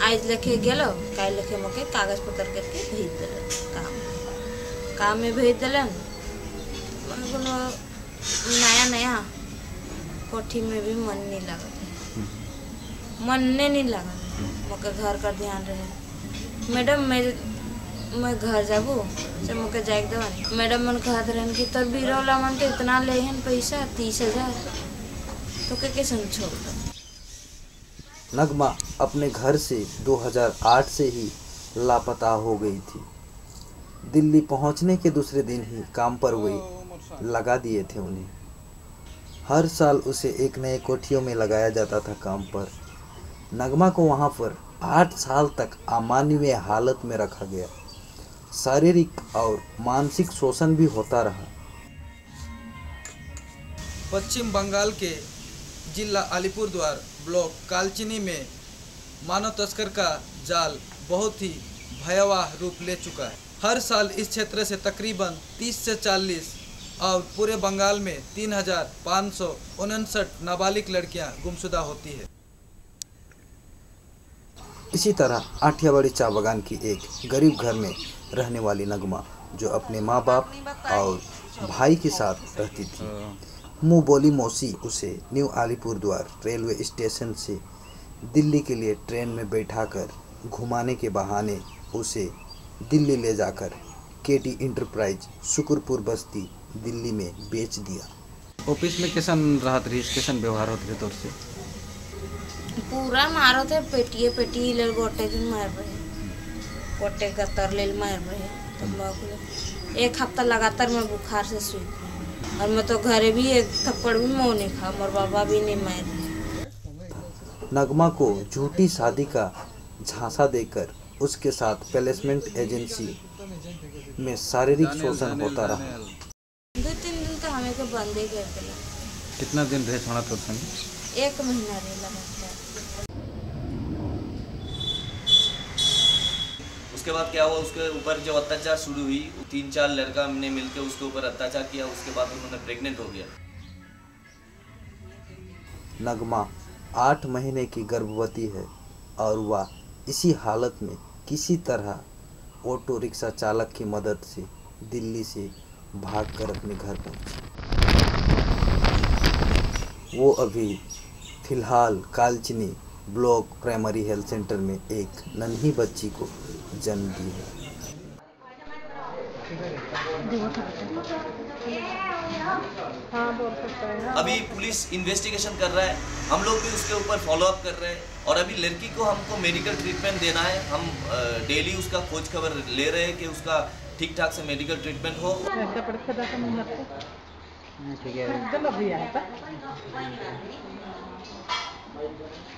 आज लेके गेलो काल लेके मके कागज पत्र करके भेज दिलन काम में भेज दिलन। नया कोठी में भी मन नहीं लगा, मन नहीं लगा, मके घर का ध्यान रहे। मैडम मैं घर जाबू से मके जाए दो। मैडम मन कहत रहन कि तोर बीरोला मन तो इतना लेहन पैसा 30,000 तो के संग छोड़ दो। नगमा अपने घर से 2008 से ही लापता हो गई थी। दिल्ली पहुंचने के दूसरे दिन ही काम पर वही लगा दिए थे उन्हें। हर साल उसे एक नए कोठियों में लगाया जाता था काम पर। नगमा को वहां पर 8 साल तक अमानवीय हालत में रखा गया। शारीरिक और मानसिक शोषण भी होता रहा। पश्चिम बंगाल के जिला अलीपुरद्वार ब्लॉक कालचिनी में मानव तस्कर का जाल बहुत ही भयावह रूप ले चुका है। हर साल इस क्षेत्र से तकरीबन 30 से 40 और पूरे बंगाल में 3,559 नाबालिग लड़कियां गुमशुदा होती है। इसी तरह आठियावाड़ी चा बागान की एक गरीब घर में रहने वाली नगमा, जो अपने माँ बाप और भाई के साथ रहती थी, मुँह बोली मौसी उसे न्यू अलीपुरद्वार रेलवे स्टेशन से दिल्ली के लिए ट्रेन में बैठाकर घुमाने के बहाने उसे दिल्ली ले जाकर केटी इंटरप्राइज शुक्रपुर बस्ती दिल्ली में बेच दिया। ऑफिस में कैसन राहत रही, कैसन व्यवहार होते थे तौर से? पूरा मारो थे, पेटी ले गोटे दिन मार रहे, गोटे गतर ले मार रहे। तो एक हफ्ता लगातार मैं बुखार से सुई और मैं तो घरे भी एक थप्पड़ भी मुँह नहीं खा, मोर बाबा भी नहीं मार रहे। नगमा को झूठी शादी का झांसा देकर उसके साथ प्लेसमेंट एजेंसी में शारीरिक शोषण होता रहा। 2-3 दिन तो हमें को बंद ही कर दिला। कितना दिन रहे छोड़ा तो संग? 1 महीना रहे लगातार। उसके बाद क्या हुआ, उसके ऊपर जो अत्याचार शुरू हुई, 3-4 लड़का ने मिलकर उसके ऊपर अत्याचार किया। उसके बाद उन्होंने प्रेग्नेंट हो गया। नगमा 8 महीने की गर्भवती है और वह इसी हालत में किसी तरह ऑटो रिक्शा चालक की मदद से दिल्ली से भागकर अपने घर पहुंची। वो अभी फिलहाल Kalchini block primary health centre में एक नन्ही बच्ची को जन्म दी है। अभी पुलिस इन्वेस्टिगेशन कर रहा है, हम लोग भी उसके ऊपर फॉलो अप कर रहे हैं। और अभी लड़की को हमको मेडिकल ट्रीटमेंट देना है। हम डेली उसका खोज खबर ले रहे हैं कि उसका ठीक ठाक से मेडिकल ट्रीटमेंट हो। ठीक है।